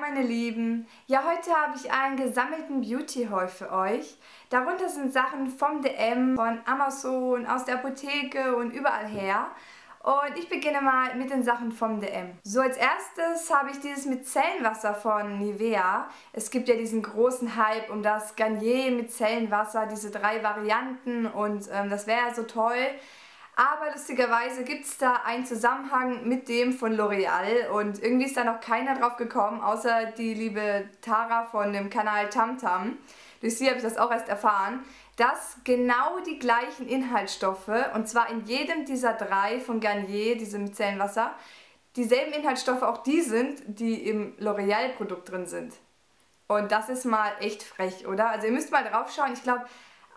meine Lieben, ja heute habe ich einen gesammelten Beauty-Haul für euch. Darunter sind Sachen vom DM, von Amazon, aus der Apotheke und überall her. Und ich beginne mal mit den Sachen vom DM. So, als erstes habe ich dieses Micellenwasser von Nivea. Es gibt ja diesen großen Hype um das Garnier Micellenwasser, diese 3 Varianten und das wäre ja so toll. Aber lustigerweise gibt es da einen Zusammenhang mit dem von L'Oreal und irgendwie ist da noch keiner drauf gekommen, außer die liebe Tara von dem Kanal Tamtam. Durch sie habe ich das auch erst erfahren, dass genau die gleichen Inhaltsstoffe, und zwar in jedem dieser 3 von Garnier, diesem Micellenwasser, dieselben Inhaltsstoffe auch die sind, die im L'Oreal Produkt drin sind. Und das ist mal echt frech, oder? Also ihr müsst mal drauf schauen, ich glaube,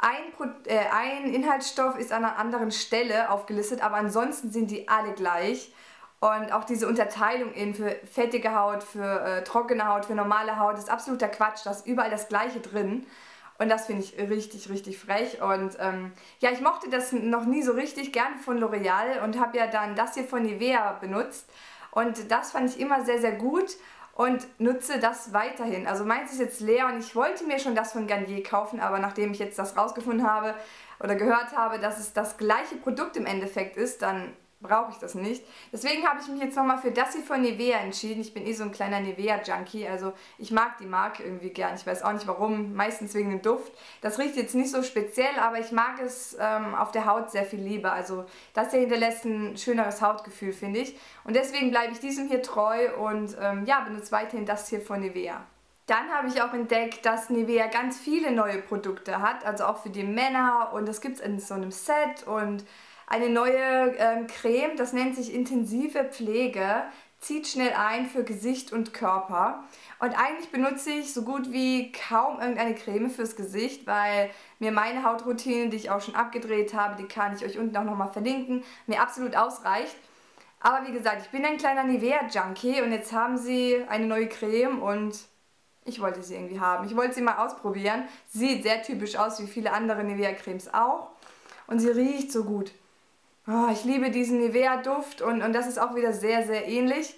ein Inhaltsstoff ist an einer anderen Stelle aufgelistet, aber ansonsten sind die alle gleich. Und auch diese Unterteilung in für fettige Haut, für trockene Haut, für normale Haut ist absoluter Quatsch. Da ist überall das Gleiche drin. Und das finde ich richtig, richtig frech. Und ja, ich mochte das noch nie so richtig gern von L'Oreal und habe ja dann das hier von Nivea benutzt. Und das fand ich immer sehr, sehr gut. Und nutze das weiterhin. Also meins ist jetzt leer und ich wollte mir schon das von Garnier kaufen, aber nachdem ich jetzt das rausgefunden habe oder gehört habe, dass es das gleiche Produkt im Endeffekt ist, dann brauche ich das nicht. Deswegen habe ich mich jetzt nochmal für das hier von Nivea entschieden. Ich bin eh so ein kleiner Nivea-Junkie, also ich mag die Marke irgendwie gern. Ich weiß auch nicht warum, meistens wegen dem Duft. Das riecht jetzt nicht so speziell, aber ich mag es auf der Haut sehr viel lieber. Also das hier hinterlässt ein schöneres Hautgefühl, finde ich. Und deswegen bleibe ich diesem hier treu und ja, benutze weiterhin das hier von Nivea. Dann habe ich auch entdeckt, dass Nivea ganz viele neue Produkte hat, also auch für die Männer, und das gibt es in so einem Set und eine neue Creme, das nennt sich intensive Pflege, zieht schnell ein für Gesicht und Körper. Und eigentlich benutze ich so gut wie kaum irgendeine Creme fürs Gesicht, weil mir meine Hautroutine, die ich auch schon abgedreht habe, die kann ich euch unten auch nochmal verlinken, mir absolut ausreicht. Aber wie gesagt, ich bin ein kleiner Nivea-Junkie und jetzt haben sie eine neue Creme und ich wollte sie irgendwie haben. Ich wollte sie mal ausprobieren. Sieht sehr typisch aus wie viele andere Nivea-Cremes auch und sie riecht so gut. Oh, ich liebe diesen Nivea-Duft und das ist auch wieder sehr, sehr ähnlich.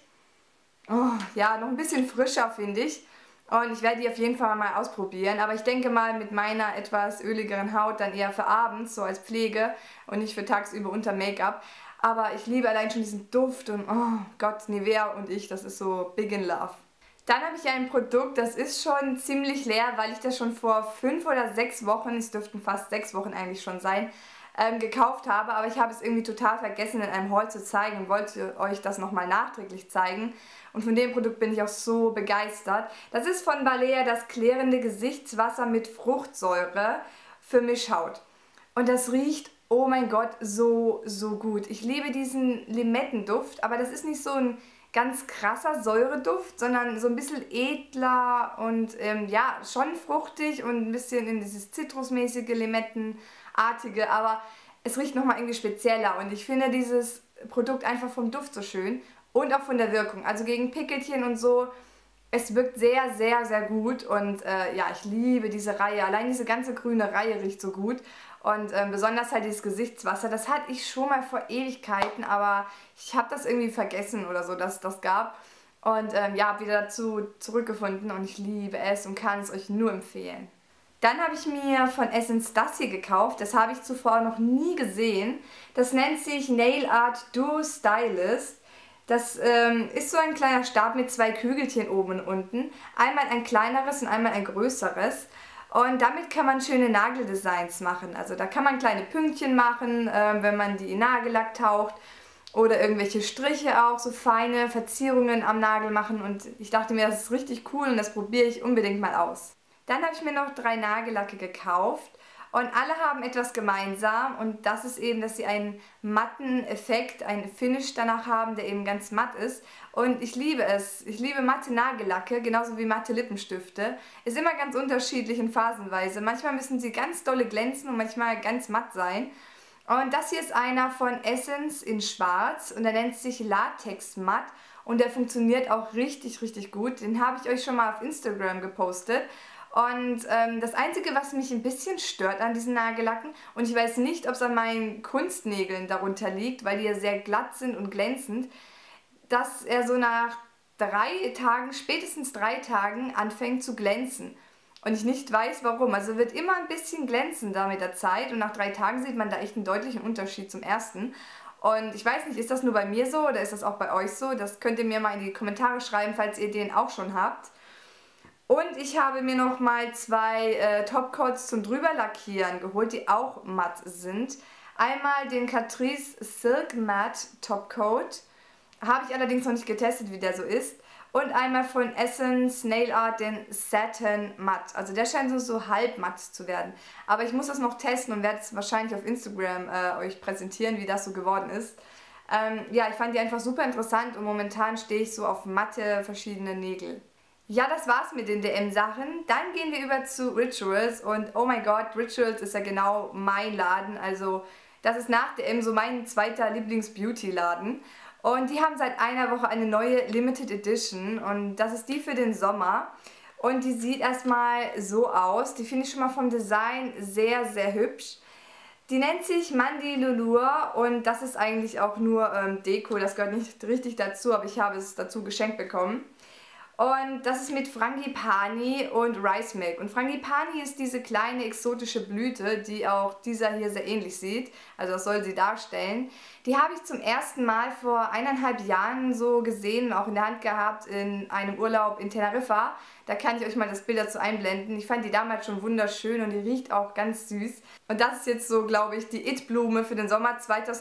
Oh, ja, noch ein bisschen frischer, finde ich. Und ich werde die auf jeden Fall mal ausprobieren. Aber ich denke mal mit meiner etwas öligeren Haut dann eher für abends, so als Pflege und nicht für tagsüber unter Make-up. Aber ich liebe allein schon diesen Duft und oh Gott, Nivea und ich, das ist so big in love. Dann habe ich ein Produkt, das ist schon ziemlich leer, weil ich das schon vor 5 oder 6 Wochen, es dürften fast 6 Wochen eigentlich schon sein, gekauft habe, aber ich habe es irgendwie total vergessen in einem Haul zu zeigen und wollte euch das nochmal nachträglich zeigen. Und von dem Produkt bin ich auch so begeistert. Das ist von Balea das klärende Gesichtswasser mit Fruchtsäure für Mischhaut. Und das riecht, oh mein Gott, so, so gut. Ich liebe diesen Limettenduft, aber das ist nicht so ein ganz krasser Säureduft, sondern so ein bisschen edler und ja, schon fruchtig und ein bisschen in dieses zitrusmäßige, limettenartige, aber es riecht nochmal irgendwie spezieller und ich finde dieses Produkt einfach vom Duft so schön und auch von der Wirkung. Also gegen Pickelchen und so, es wirkt sehr, sehr, sehr gut und ja, ich liebe diese Reihe. Allein diese ganze grüne Reihe riecht so gut. Und besonders halt dieses Gesichtswasser, das hatte ich schon mal vor Ewigkeiten, aber ich habe das irgendwie vergessen oder so, dass es das gab. Und ja, habe wieder dazu zurückgefunden und ich liebe es und kann es euch nur empfehlen. Dann habe ich mir von Essence das hier gekauft, das habe ich zuvor noch nie gesehen. Das nennt sich Nail Art Duo Stylist. Das ist so ein kleiner Stab mit 2 Kügelchen oben und unten. Einmal ein kleineres und einmal ein größeres. Und damit kann man schöne Nageldesigns machen. Also da kann man kleine Pünktchen machen, wenn man die in Nagellack taucht. Oder irgendwelche Striche auch, so feine Verzierungen am Nagel machen. Und ich dachte mir, das ist richtig cool und das probiere ich unbedingt mal aus. Dann habe ich mir noch 3 Nagellacke gekauft. Und alle haben etwas gemeinsam und das ist eben, dass sie einen matten Effekt, einen Finish danach haben, der eben ganz matt ist. Und ich liebe es. Ich liebe matte Nagellacke, genauso wie matte Lippenstifte. Ist immer ganz unterschiedlich in phasenweise. Manchmal müssen sie ganz dolle glänzen und manchmal ganz matt sein. Und das hier ist einer von Essence in schwarz und der nennt sich Latex Matt und der funktioniert auch richtig, richtig gut. Den habe ich euch schon mal auf Instagram gepostet. Und das Einzige, was mich ein bisschen stört an diesen Nagellacken, und ich weiß nicht, ob es an meinen Kunstnägeln darunter liegt, weil die ja sehr glatt sind und glänzend, dass er so nach 3 Tagen, spätestens 3 Tagen anfängt zu glänzen. Und ich nicht weiß warum. Also wird immer ein bisschen glänzender mit der Zeit und nach 3 Tagen sieht man da echt einen deutlichen Unterschied zum ersten. Und ich weiß nicht, ist das nur bei mir so oder ist das auch bei euch so? Das könnt ihr mir mal in die Kommentare schreiben, falls ihr den auch schon habt. Und ich habe mir noch mal 2 Topcoats zum drüber lackieren geholt, die auch matt sind. Einmal den Catrice Silk Matte Topcoat. Habe ich allerdings noch nicht getestet, wie der so ist. Und einmal von Essence Nail Art den Satin Matt. Also der scheint so halb matt zu werden. Aber ich muss das noch testen und werde es wahrscheinlich auf Instagram euch präsentieren, wie das so geworden ist. Ja, ich fand die einfach super interessant und momentan stehe ich so auf matte verschiedene Nägel. Ja, das war's mit den DM-Sachen. Dann gehen wir über zu Rituals und oh mein Gott, Rituals ist ja genau mein Laden. Also das ist nach DM so mein zweiter Lieblings-Beauty-Laden. Und die haben seit einer Woche eine neue Limited Edition und das ist die für den Sommer. Und die sieht erstmal so aus. Die finde ich schon mal vom Design sehr, sehr hübsch. Die nennt sich Mandi Lulur und das ist eigentlich auch nur Deko. Das gehört nicht richtig dazu, aber ich habe es dazu geschenkt bekommen. Und das ist mit Frangipani und Rice Milk. Und Frangipani ist diese kleine exotische Blüte, die auch dieser hier sehr ähnlich sieht. Also das soll sie darstellen. Die habe ich zum ersten Mal vor 1,5 Jahren so gesehen und auch in der Hand gehabt in einem Urlaub in Teneriffa. Da kann ich euch mal das Bild dazu einblenden. Ich fand die damals schon wunderschön und die riecht auch ganz süß. Und das ist jetzt so, glaube ich, die It-Blume für den Sommer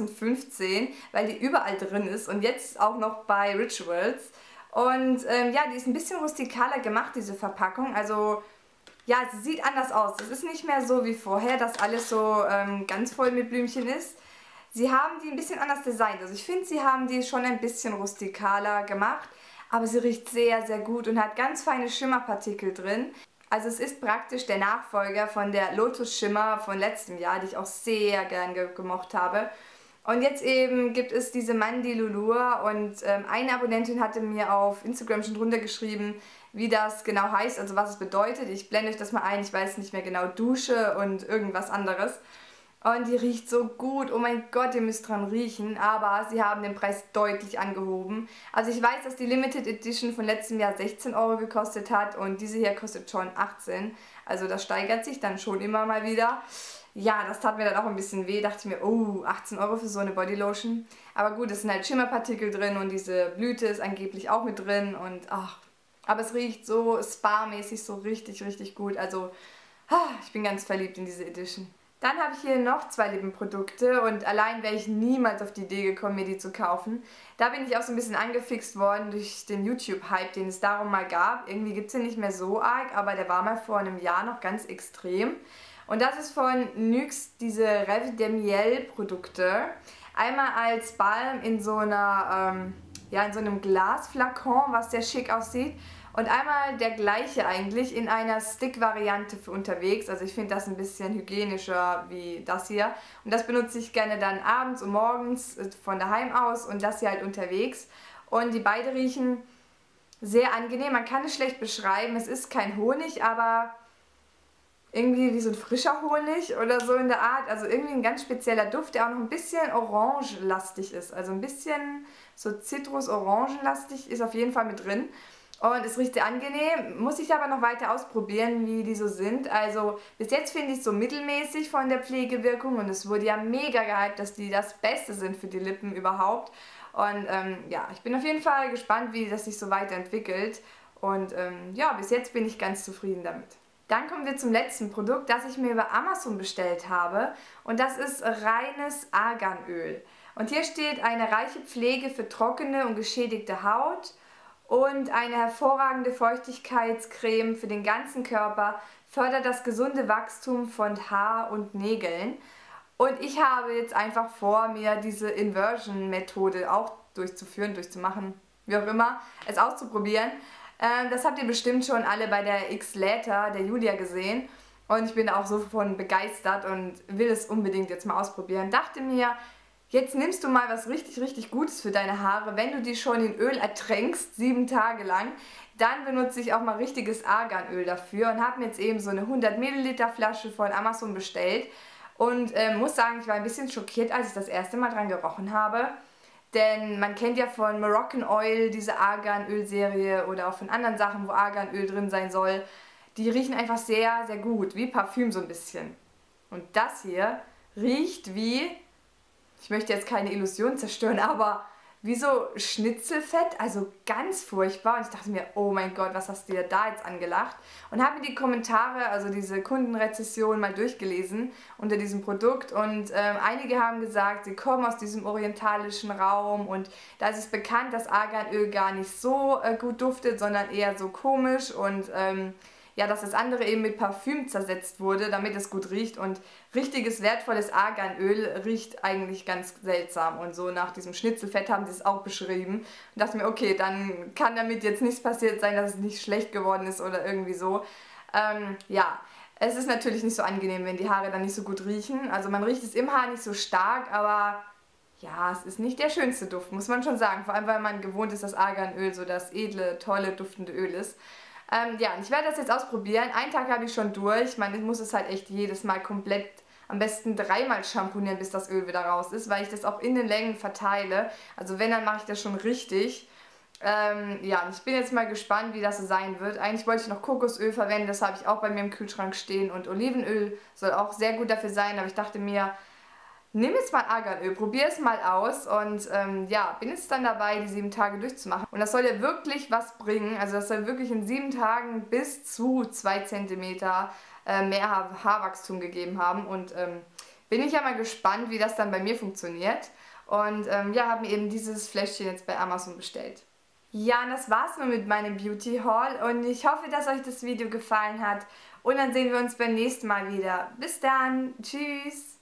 2015, weil die überall drin ist und jetzt auch noch bei Rituals. Und ja, die ist ein bisschen rustikaler gemacht, diese Verpackung. Also ja, sie sieht anders aus. Es ist nicht mehr so wie vorher, dass alles so ganz voll mit Blümchen ist. Sie haben die ein bisschen anders designt. Also ich finde, sie haben die schon ein bisschen rustikaler gemacht. Aber sie riecht sehr, sehr gut und hat ganz feine Schimmerpartikel drin. Also es ist praktisch der Nachfolger von der Lotus Shimmer von letztem Jahr, die ich auch sehr gern gemocht habe. Und jetzt eben gibt es diese Mandi Lulur und eine Abonnentin hatte mir auf Instagram schon drunter geschrieben, wie das genau heißt, also was es bedeutet. Ich blende euch das mal ein, ich weiß nicht mehr genau, Dusche und irgendwas anderes. Und die riecht so gut, oh mein Gott, ihr müsst dran riechen, aber sie haben den Preis deutlich angehoben. Also ich weiß, dass die Limited Edition von letztem Jahr 16 Euro gekostet hat und diese hier kostet schon 18. Also das steigert sich dann schon immer mal wieder. Ja, das tat mir dann auch ein bisschen weh, dachte mir, oh, 18 Euro für so eine Bodylotion. Aber gut, es sind halt Schimmerpartikel drin und diese Blüte ist angeblich auch mit drin und ach, aber es riecht so spa-mäßig so richtig, richtig gut. Also, ich bin ganz verliebt in diese Edition. Dann habe ich hier noch 2 Lippenprodukte und allein wäre ich niemals auf die Idee gekommen, mir die zu kaufen. Da bin ich auch so ein bisschen angefixt worden durch den YouTube-Hype, den es darum mal gab. Irgendwie gibt es den nicht mehr so arg, aber der war mal vor einem Jahr noch ganz extrem. Und das ist von NYX, diese Rêve de Miel Produkte. Einmal als Balm in so einer, ja, in so einem Glasflakon, was sehr schick aussieht. Und einmal der gleiche eigentlich in einer Stick-Variante für unterwegs. Also ich finde das ein bisschen hygienischer wie das hier. Und das benutze ich gerne dann abends und morgens von daheim aus und das hier halt unterwegs. Und die beide riechen sehr angenehm. Man kann es schlecht beschreiben. Es ist kein Honig, aber irgendwie wie so ein frischer Honig oder so in der Art. Also irgendwie ein ganz spezieller Duft, der auch noch ein bisschen orangelastig ist. Also ein bisschen so zitrus-orangenlastig ist auf jeden Fall mit drin. Und es riecht sehr angenehm, muss ich aber noch weiter ausprobieren, wie die so sind. Also bis jetzt finde ich es so mittelmäßig von der Pflegewirkung und es wurde ja mega gehypt, dass die das Beste sind für die Lippen überhaupt. Und ja, ich bin auf jeden Fall gespannt, wie das sich so weiterentwickelt. Und ja, bis jetzt bin ich ganz zufrieden damit. Dann kommen wir zum letzten Produkt, das ich mir über Amazon bestellt habe. Und das ist reines Arganöl. Und hier steht eine reiche Pflege für trockene und geschädigte Haut. Und eine hervorragende Feuchtigkeitscreme für den ganzen Körper fördert das gesunde Wachstum von Haar und Nägeln. Und ich habe jetzt einfach vor, mir diese Inversion-Methode auch durchzumachen, wie auch immer, es auszuprobieren. Das habt ihr bestimmt schon alle bei der X-Later der Julia gesehen. Und ich bin auch so von begeistert und will es unbedingt jetzt mal ausprobieren. Dachte mir, jetzt nimmst du mal was richtig, richtig Gutes für deine Haare. Wenn du die schon in Öl ertränkst, 7 Tage lang, dann benutze ich auch mal richtiges Arganöl dafür und habe mir jetzt eben so eine 100 Milliliter Flasche von Amazon bestellt. Und muss sagen, ich war ein bisschen schockiert, als ich das erste Mal dran gerochen habe. Denn man kennt ja von Moroccan Oil diese Arganölserie oder auch von anderen Sachen, wo Arganöl drin sein soll. Die riechen einfach sehr, sehr gut, wie Parfüm so ein bisschen. Und das hier riecht wie, ich möchte jetzt keine Illusion zerstören, aber wie so Schnitzelfett, also ganz furchtbar. Und ich dachte mir, oh mein Gott, was hast du dir da jetzt angelacht? Und habe mir die Kommentare, also diese Kundenrezession mal durchgelesen unter diesem Produkt. Und einige haben gesagt, sie kommen aus diesem orientalischen Raum und da ist es bekannt, dass Arganöl gar nicht so gut duftet, sondern eher so komisch und ja, dass das andere eben mit Parfüm zersetzt wurde, damit es gut riecht. Und richtiges, wertvolles Arganöl riecht eigentlich ganz seltsam. Und so nach diesem Schnitzelfett haben sie es auch beschrieben. Und dachte mir, okay, dann kann damit jetzt nichts passiert sein, dass es nicht schlecht geworden ist oder irgendwie so. Ja, es ist natürlich nicht so angenehm, wenn die Haare dann nicht so gut riechen. Also man riecht es im Haar nicht so stark, aber ja, es ist nicht der schönste Duft, muss man schon sagen. Vor allem, weil man gewohnt ist, dass Arganöl so das edle, tolle, duftende Öl ist. Ja, und ich werde das jetzt ausprobieren. Einen Tag habe ich schon durch. Ich meine, ich muss es halt echt jedes Mal komplett, am besten 3-mal shampoonieren, bis das Öl wieder raus ist, weil ich das auch in den Längen verteile. Also wenn, dann mache ich das schon richtig. Ja, und ich bin jetzt mal gespannt, wie das so sein wird. Eigentlich wollte ich noch Kokosöl verwenden, das habe ich auch bei mir im Kühlschrank stehen. Und Olivenöl soll auch sehr gut dafür sein, aber ich dachte mir, nimm jetzt mal Arganöl, probier es mal aus und ja, bin jetzt dann dabei, die 7 Tage durchzumachen. Und das soll ja wirklich was bringen, also das soll wirklich in 7 Tagen bis zu 2 cm mehr Haarwachstum gegeben haben. Und bin ich ja mal gespannt, wie das dann bei mir funktioniert. Und ja, habe mir eben dieses Fläschchen jetzt bei Amazon bestellt. Ja, und das war's nun mit meinem Beauty Haul und ich hoffe, dass euch das Video gefallen hat. Und dann sehen wir uns beim nächsten Mal wieder. Bis dann, tschüss!